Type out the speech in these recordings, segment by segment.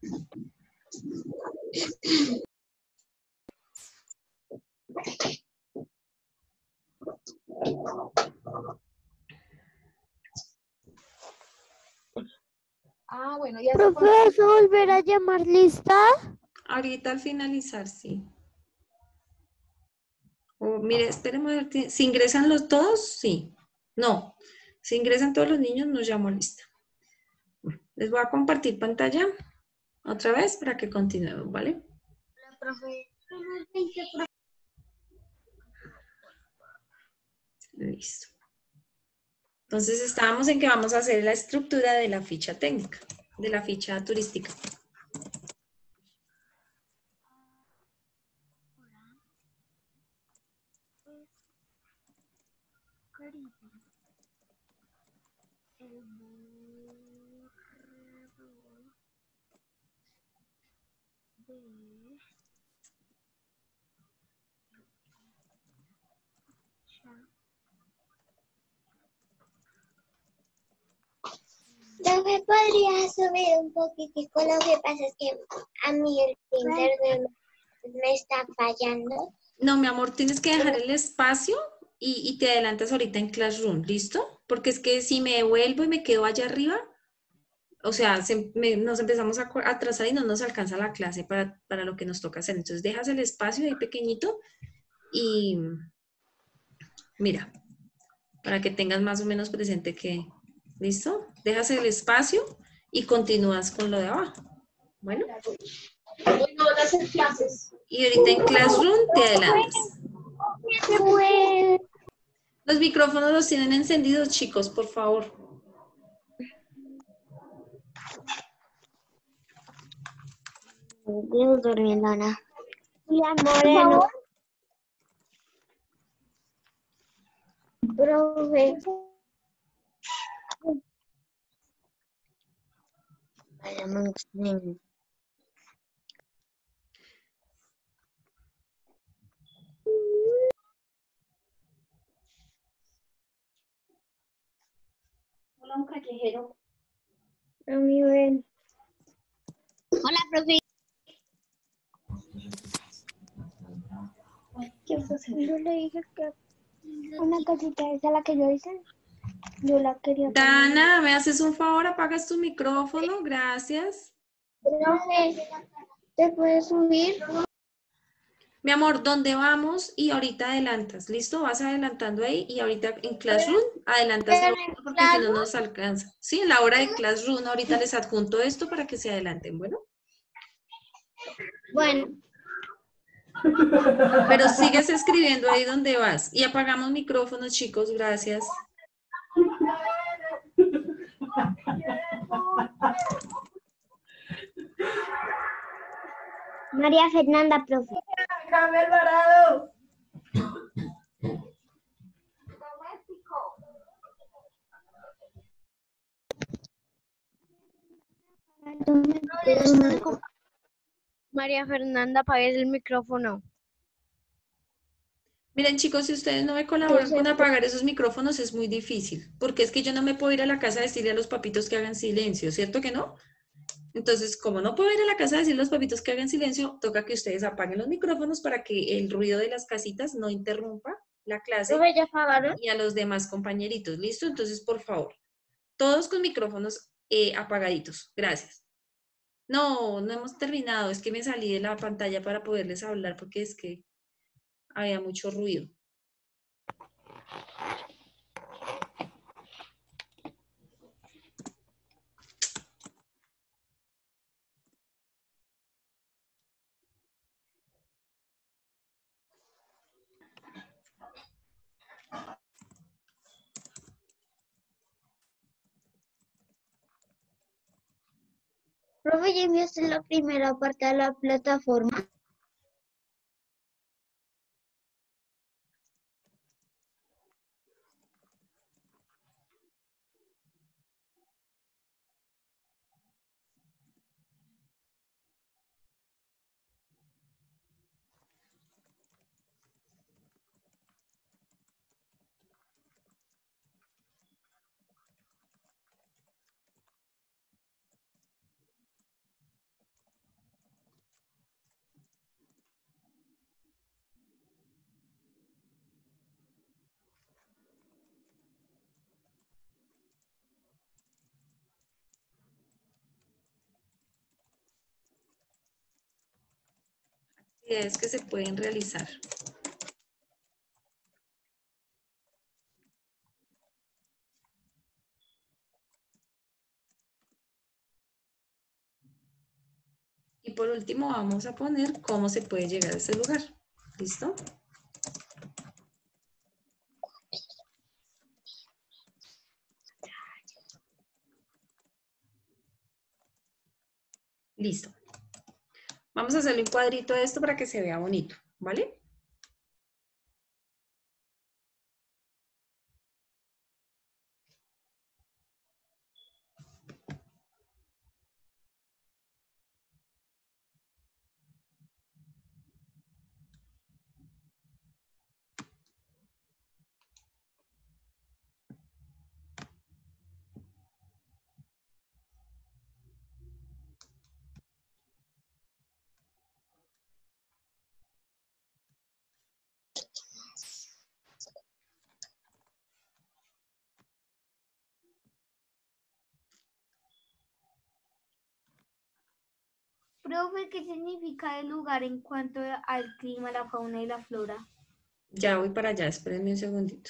Ah, bueno, ya. Profe, ¿vas a volver a llamar lista? Ahorita al finalizar, sí. O, mire, esperemos a ver si ingresan los todos, sí. No, si ingresan todos los niños, nos llamo lista. Bueno, les voy a compartir pantalla otra vez para que continuemos, ¿vale? Hola, profe. Listo. Entonces estábamos en que vamos a hacer la estructura de la ficha técnica, de la ficha turística. Profe, ¿podría subir un poquitico? Lo que pasa es que a mí el internet me está fallando. No, mi amor, tienes que dejar el espacio y te adelantas ahorita en Classroom, ¿listo? Porque es que si me devuelvo y me quedo allá arriba, o sea, nos empezamos a atrasar y no nos alcanza la clase para lo que nos toca hacer. Entonces dejas el espacio ahí pequeñito y mira, para que tengas más o menos presente que, ¿listo? Dejas el espacio y continúas con lo de abajo. Bueno. Hoy no van a hacer clases. Y ahorita en Classroom te adelantas. Los micrófonos los tienen encendidos, chicos, por favor. Dios durmiendo, Ana. La Moreno. Profe. Hola, un callejero. Hola, profe. ¿Qué vas a hacer? Yo le dije que una casita esa la que yo hice, yo la quería poner. Dana, ¿me haces un favor? Apagas tu micrófono, gracias. Profe, ¿te puedes subir? Mi amor, ¿dónde vamos? Y ahorita adelantas, ¿listo? Vas adelantando ahí y ahorita en Classroom adelantas Pero ahorita en porque si no nos alcanza. Sí, en la hora de Classroom ahorita les adjunto esto para que se adelanten, ¿bueno? Bueno, Pero sigues escribiendo ahí donde vas. Y apagamos micrófonos, chicos, gracias. María Fernanda, profe. ¡Déjame Alvarado! María Fernanda, apagues el micrófono. Miren, chicos, si ustedes no me colaboran con apagar esos micrófonos es muy difícil, porque es que yo no me puedo ir a la casa a decirle a los papitos que hagan silencio, ¿cierto que no? Entonces, como no puedo ir a la casa a decirle a los papitos que hagan silencio, toca que ustedes apaguen los micrófonos para que el ruido de las casitas no interrumpa la clase profe, ¿ya apagaron? y a los demás compañeritos, ¿listo? Entonces, por favor, todos con micrófonos apagaditos. Gracias. No, no hemos terminado, es que me salí de la pantalla para poderles hablar porque es que había mucho ruido. Profe, ya enviaste la primera parte de la plataforma. actividades que se pueden realizar. Y por último vamos a poner cómo se puede llegar a ese lugar. ¿Listo? Listo. Vamos a hacerle un cuadrito a esto para que se vea bonito, ¿vale? Profe, ¿qué significa el lugar en cuanto al clima, la fauna y la flora? Ya voy para allá, espérenme un segundito.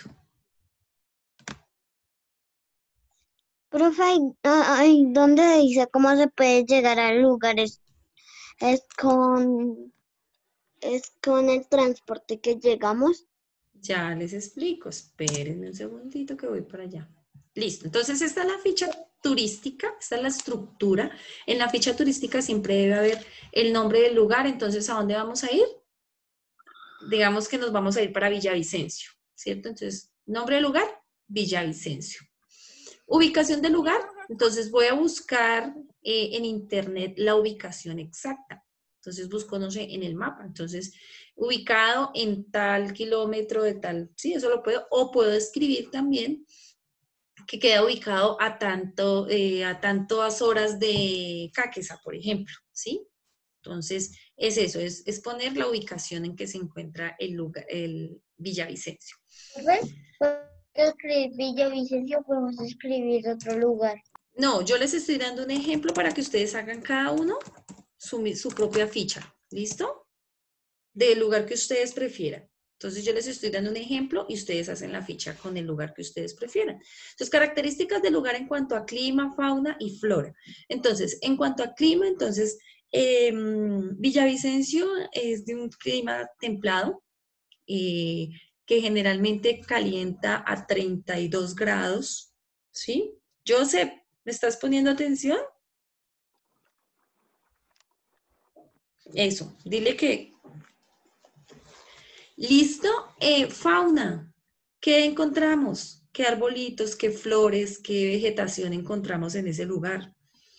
Profe, ¿dónde dice cómo se puede llegar a lugares? ¿Es con el transporte que llegamos? Ya les explico, espérenme un segundito que voy para allá. Listo, entonces esta es la ficha turística, esta es la estructura. En la ficha turística siempre debe haber el nombre del lugar, entonces ¿a dónde vamos a ir? Digamos que nos vamos a ir para Villavicencio, ¿cierto? Entonces, nombre del lugar, Villavicencio. Ubicación del lugar, entonces voy a buscar en internet la ubicación exacta. Entonces busco, no sé, en el mapa. Entonces, ubicado en tal kilómetro de tal, sí, eso lo puedo, o puedo escribir también que queda ubicado a tantas horas de Caquesa, por ejemplo, ¿sí? Entonces, es eso, es poner la ubicación en que se encuentra el lugar, el Villavicencio. ¿Ves? Podemos escribir Villavicencio, podemos escribir otro lugar. No, yo les estoy dando un ejemplo para que ustedes hagan cada uno su propia ficha, ¿listo? Del lugar que ustedes prefieran. Entonces yo les estoy dando un ejemplo y ustedes hacen la ficha con el lugar que ustedes prefieran. Entonces, características del lugar en cuanto a clima, fauna y flora. Entonces, en cuanto a clima, entonces, Villavicencio es de un clima templado, que generalmente calienta a 32 grados, ¿sí? Joseph, ¿me estás poniendo atención? Eso, dile que... ¿Listo? Fauna. ¿Qué encontramos? ¿Qué arbolitos, qué flores, qué vegetación encontramos en ese lugar?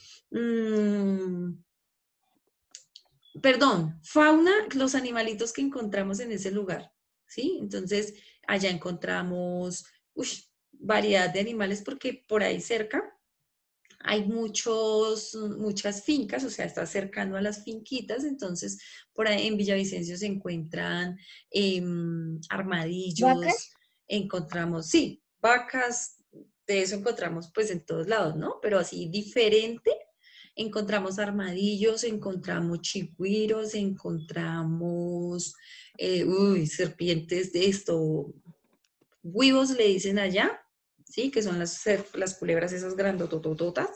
Perdón, fauna, los animalitos que encontramos en ese lugar, ¿sí? Entonces, allá encontramos variedad de animales porque por ahí cerca hay muchas fincas, o sea, está cercano a las finquitas, entonces por ahí en Villavicencio se encuentran armadillos, ¿Vacas? encontramos, sí, vacas, de eso encontramos pues en todos lados, ¿no? Pero así diferente, encontramos armadillos, encontramos chigüiros, encontramos, serpientes de esto, huevos le dicen allá, ¿sí? Que son las culebras esas grandototototas.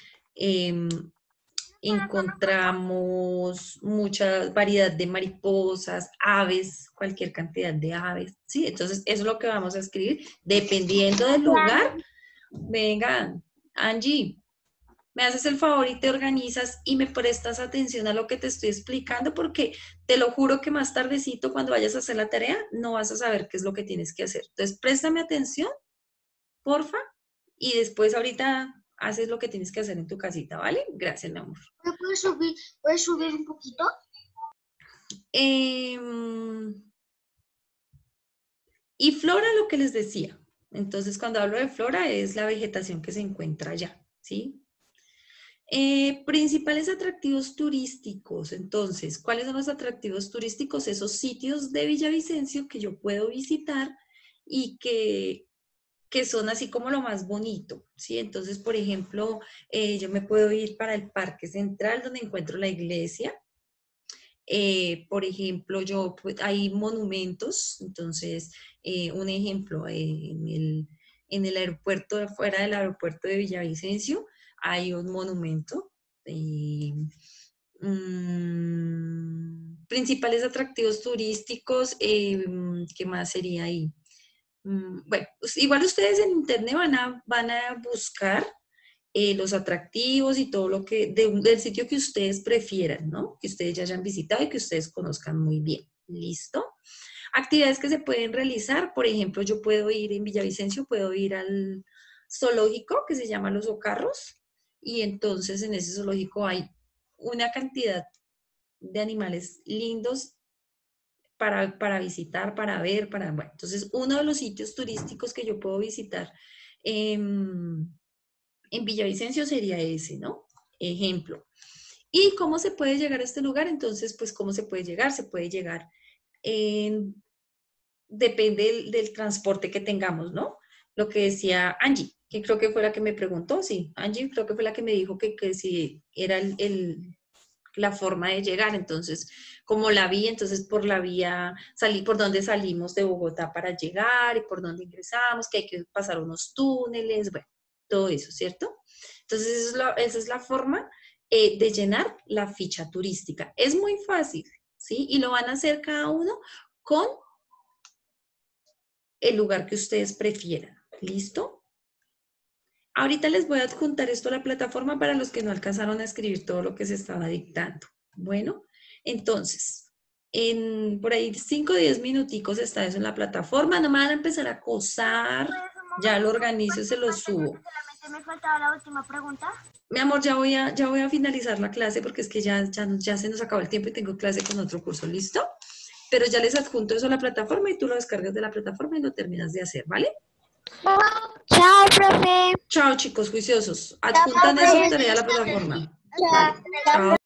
Encontramos mucha variedad de mariposas, aves, cualquier cantidad de aves, ¿sí? Entonces, eso es lo que vamos a escribir. Dependiendo del lugar, venga, Angie, me haces el favor y te organizas y me prestas atención a lo que te estoy explicando, porque te lo juro que más tardecito, cuando vayas a hacer la tarea, no vas a saber qué es lo que tienes que hacer. Entonces, préstame atención, porfa, y después ahorita haces lo que tienes que hacer en tu casita, ¿vale? Gracias, mi amor. ¿Me puedes subir un poquito? Y flora, lo que les decía. Entonces, cuando hablo de flora, es la vegetación que se encuentra allá, ¿sí? Principales atractivos turísticos. Entonces, ¿cuáles son los atractivos turísticos? Esos sitios de Villavicencio que yo puedo visitar y que son así como lo más bonito, ¿sí? Entonces, por ejemplo, yo me puedo ir para el Parque Central, donde encuentro la iglesia. Por ejemplo, hay monumentos, entonces, un ejemplo, en el aeropuerto, fuera del aeropuerto de Villavicencio, hay un monumento. Principales atractivos turísticos, ¿qué más sería ahí? Bueno, igual ustedes en internet van a buscar los atractivos y todo lo que, del sitio que ustedes prefieran, ¿no? Que ustedes ya hayan visitado y que ustedes conozcan muy bien. ¿Listo? Actividades que se pueden realizar, por ejemplo, yo puedo ir en Villavicencio, puedo ir al zoológico que se llama Los Ocarros, y entonces en ese zoológico hay una cantidad de animales lindos para visitar, para ver, bueno. Entonces, uno de los sitios turísticos que yo puedo visitar en Villavicencio sería ese, ¿no? Ejemplo. ¿Y cómo se puede llegar a este lugar? Entonces, pues, ¿cómo se puede llegar? Se puede llegar depende del transporte que tengamos, ¿no? Lo que decía Angie, que creo que fue la que me preguntó, sí, Angie creo que fue la que me dijo que si era la forma de llegar. Entonces, como la vía, entonces por la vía, por donde salimos de Bogotá para llegar y por donde ingresamos, que hay que pasar unos túneles, bueno, todo eso, ¿cierto? Entonces, esa es la forma de llenar la ficha turística. Es muy fácil, ¿sí? Y lo van a hacer cada uno con el lugar que ustedes prefieran. ¿Listo? Ahorita les voy a adjuntar esto a la plataforma para los que no alcanzaron a escribir todo lo que se estaba dictando. Bueno, entonces, en por ahí 5 o 10 minuticos está eso en la plataforma. No me van a empezar a acosar. Ya lo organizo y se lo subo. Solamente me faltaba la última pregunta. Mi amor, ya voy a finalizar la clase porque es que ya se nos acabó el tiempo y tengo clase con otro curso. ¿Listo? Pero ya les adjunto eso a la plataforma y tú lo descargas de la plataforma y lo terminas de hacer, ¿vale? Chao, profe. Chao, chicos juiciosos. Adjuntan eso tarea a la plataforma. Chao. Chao.